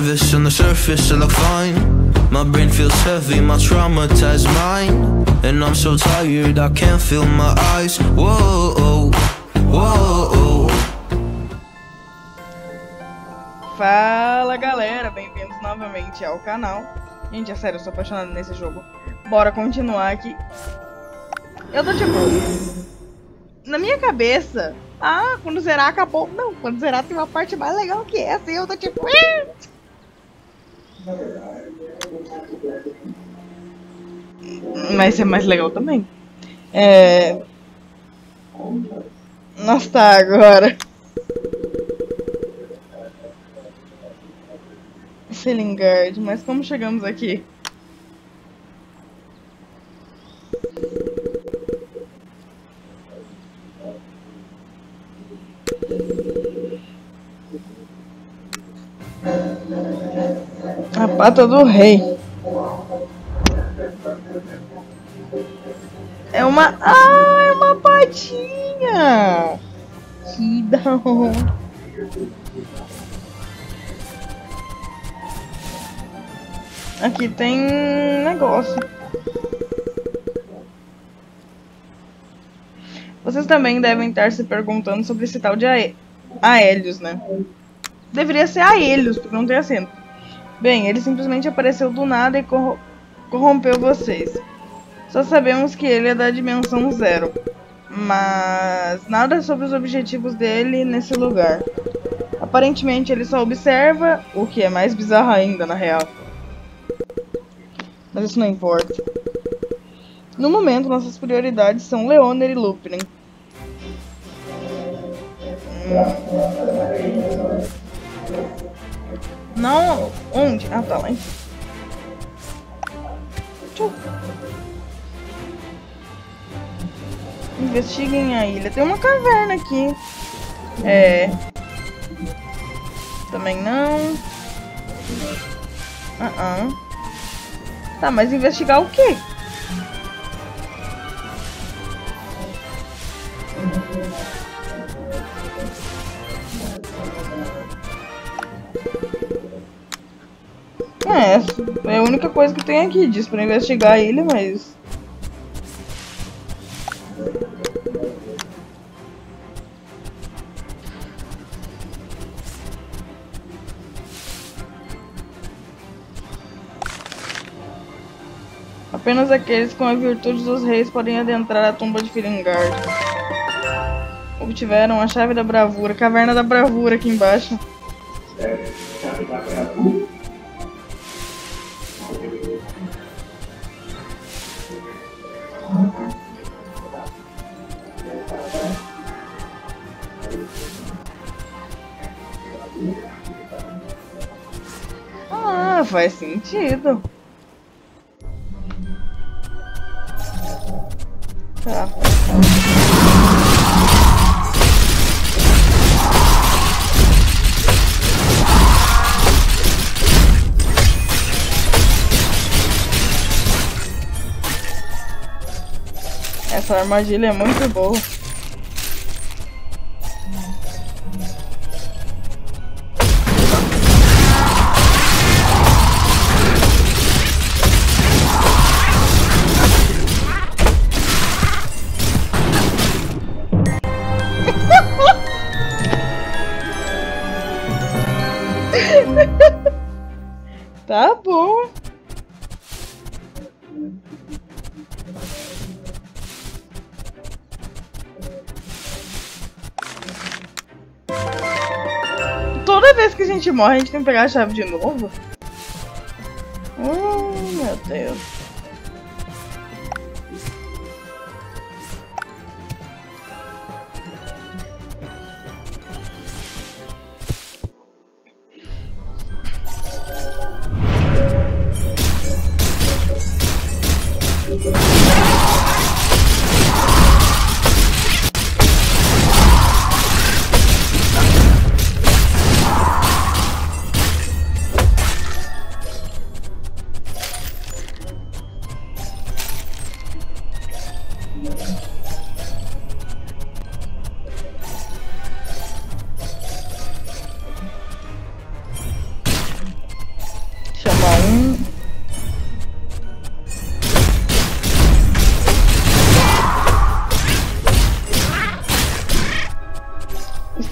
canvas on the surface I look fine. My brain feels heavy, my traumatized mind. And I'm so tired, I can't feel my eyes. Whoa, whoa. Fala galera, bem-vindos novamente ao canal. Gente, é sério, eu sou apaixonado nesse jogo. Bora continuar aqui. Eu tô tipo... Na minha cabeça... Ah, quando zerar acabou. Não, quando zerar tem uma parte mais legal que essa. E eu tô tipo... Mas é mais legal também. Nossa, tá, agora... Felingard, mas como chegamos aqui? A pata do rei. É uma... Ah, é uma patinha! Que da hora. Aqui tem negócio. Vocês também devem estar se perguntando sobre esse tal de Aelios, né? Deveria ser Aelios, porque não tem acento. Bem, ele simplesmente apareceu do nada e corrompeu vocês. Só sabemos que ele é da dimensão 0. Mas nada sobre os objetivos dele nesse lugar. Aparentemente ele só observa, o que é mais bizarro ainda, na real. Mas isso não importa. No momento, nossas prioridades são Leoner e Lupin. Não... Onde? Ah, tá lá em cima. Investiguem a ilha. Tem uma caverna aqui. Também não. Tá, mas investigar o quê? É a única coisa que tem aqui. Diz pra investigar a ilha, mas... Apenas aqueles com a virtude dos reis podem adentrar a tumba de Felingard. Obtiveram a chave da bravura, caverna da bravura aqui embaixo. Chave da bravura? Ah, faz sentido. Tá. Essa armadilha é muito boa. Tá bom. Toda vez que a gente morre, a gente tem que pegar a chave de novo? Meu Deus.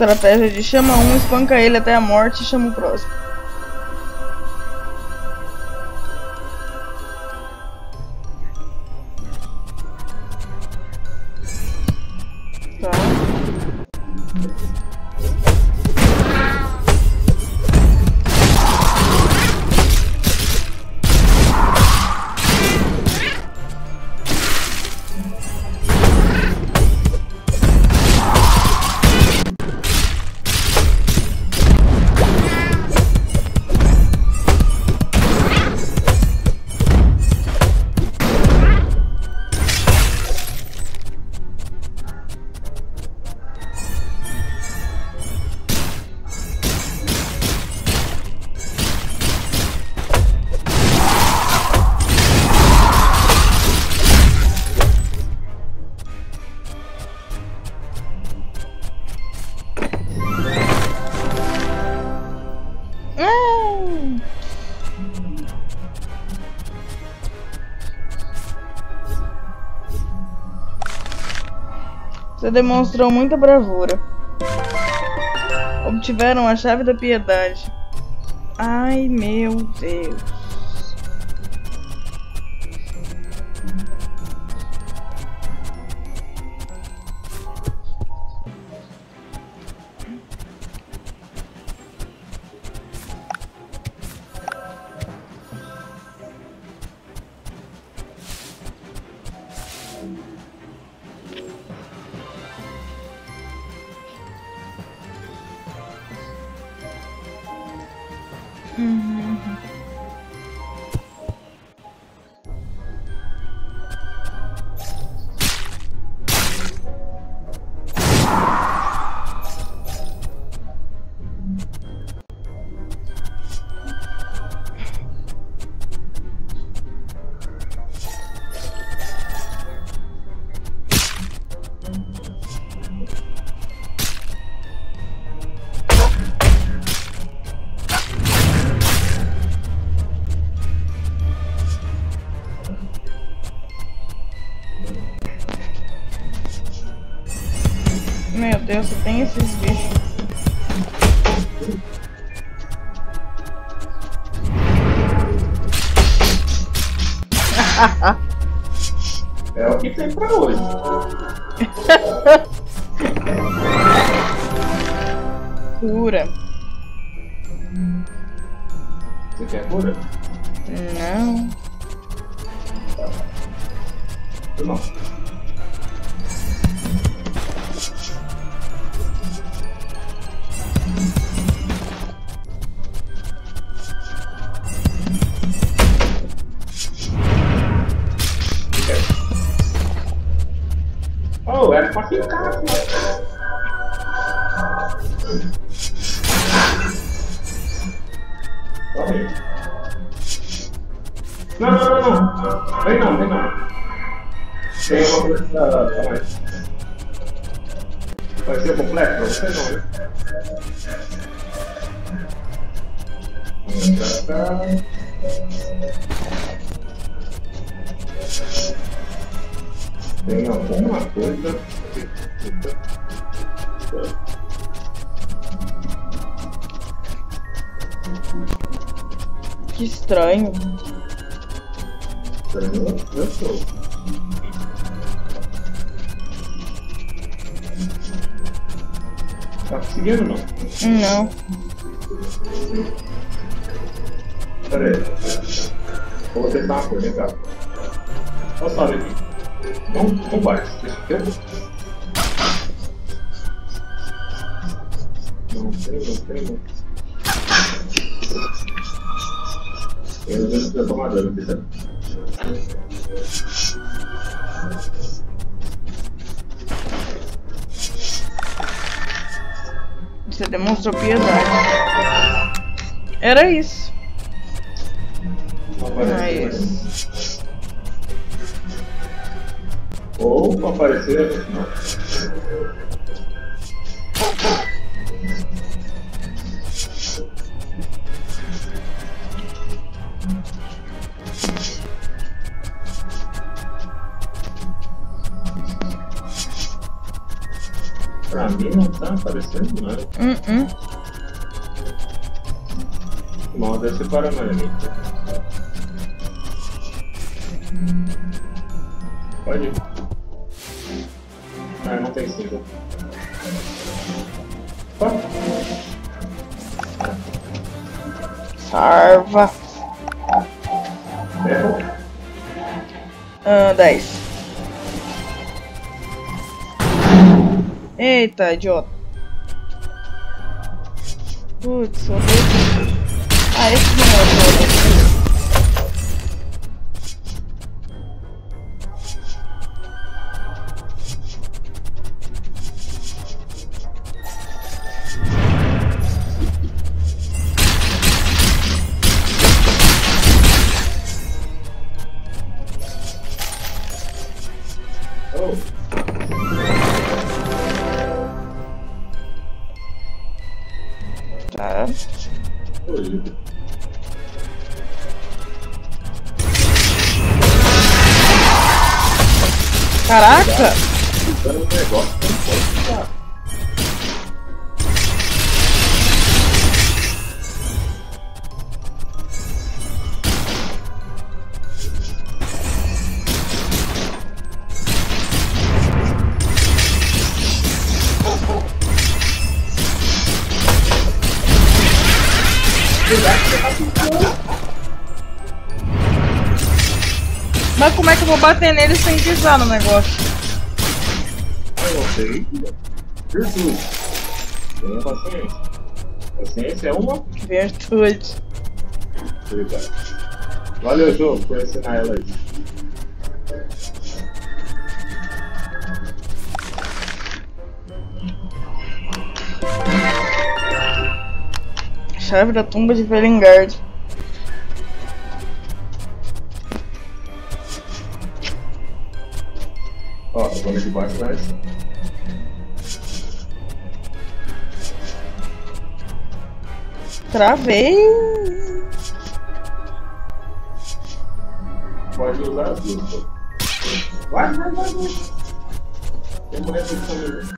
estratégia de chama um, espanca ele até a morte e chama o próximo. Tá. Você demonstrou muita bravura. Obtiveram a chave da piedade. Ai, meu Deus. Meu Deus, só tem esses bichos. É o que tem pra hoje. Cura. Você quer cura? Não. Não. Oh, era pra ficar. Não. Vem não. Tem uma coisa pra mais. Vai ser completo pra você não, né? Tem alguma coisa. Que estranho. Eu sou. Tá conseguindo não? Não. Pera aí. Vou tentar uma coisa, vem cá. Olha só aqui. Não vai. Não tem. Eu não sei tomar dano, sabe? Você demonstrou piedade. Era isso. Mas... Ou aparecer. Não. Pra mim não tá aparecendo nada. Mal deve ser paranoico. Pode ir. Ah, não tem símbolo. Sarva. Errou. 10. Eita, idiota. Putz, só dois. Ah, esse não é o idiota. Tá. Caraca! Mas como é que eu vou bater nele sem pisar no negócio? Eu não sei. Virtude. Tenha paciência. Paciência é uma Virtude. habilidade. Valeu, jogo, por ensinar ela aí. Chave da tumba de Velengard. Ó, vamos de baixo atrás. Travei. Pode usar as duas, pô. Vai. Tem mulher disponível.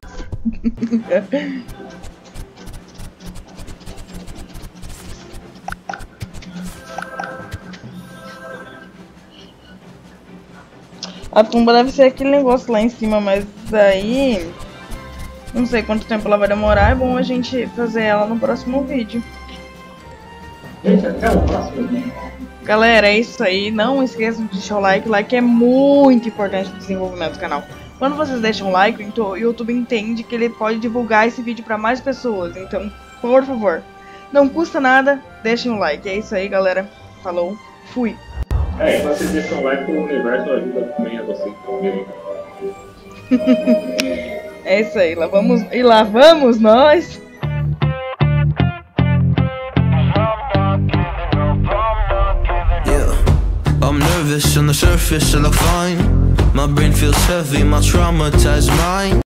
A tumba deve ser aquele negócio lá em cima, mas aí não sei quanto tempo ela vai demorar. É bom a gente fazer ela no próximo vídeo. Gente, até o próximo vídeo. Galera, é isso aí. Não esqueçam de deixar o like. O like é muito importante no desenvolvimento do canal. Quando vocês deixam o like, então o YouTube entende que ele pode divulgar esse vídeo para mais pessoas. Então, por favor, não custa nada, deixem o like. É isso aí, galera. Falou, fui. É, quando vocês deixam like, o universo ajuda também a vocês também. É isso aí, lá vamos nós. Yeah, I'm nervous on the surface, I look fine. My brain feels heavy, my traumatized mind.